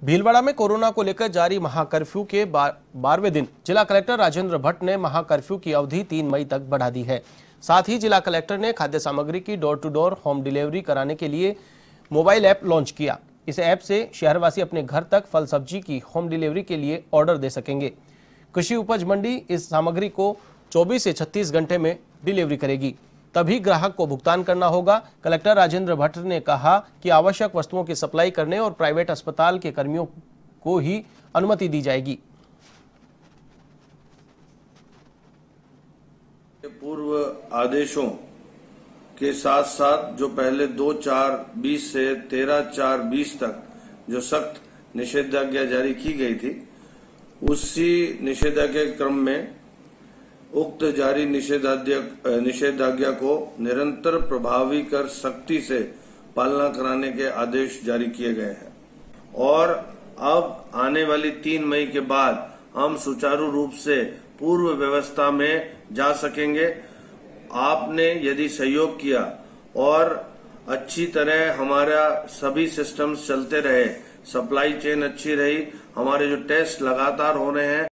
भीलवाड़ा में कोरोना को लेकर जारी महाकर्फ्यू के 12वें दिन जिला कलेक्टर राजेंद्र भट्ट ने महाकर्फ्यू की अवधि 3 मई तक बढ़ा दी है। साथ ही जिला कलेक्टर ने खाद्य सामग्री की door to door home delivery कराने के लिए मोबाइल ऐप लॉन्च किया। इस ऐप से शहरवासी अपने घर तक फल सब्जी की होम डिलीवरी के लिए ऑर्डर दे सकेंगे। कृषि उपज मंडी इस सामग्री को 24 से 36 घंटे में डिलीवरी करेगी, तभी ग्राहक को भुगतान करना होगा। कलेक्टर राजेंद्र भट्ट ने कहा कि आवश्यक वस्तुओं की सप्लाई करने और प्राइवेट अस्पताल के कर्मियों को ही अनुमति दी जाएगी। पूर्व आदेशों के साथ साथ जो पहले 2/4/20 से 13/4/20 तक जो सख्त निषेधाज्ञा जारी की गई थी, उसी निषेधाज्ञा के क्रम में उक्त जारी निषेधाज्ञा को निरंतर प्रभावी कर सख्ती से पालना कराने के आदेश जारी किए गए हैं और अब आने वाली 3 मई के बाद हम सुचारू रूप से पूर्व व्यवस्था में जा सकेंगे। आपने यदि सहयोग किया और अच्छी तरह हमारा सभी सिस्टम्स चलते रहे, सप्लाई चेन अच्छी रही, हमारे जो टेस्ट लगातार हो रहे हैं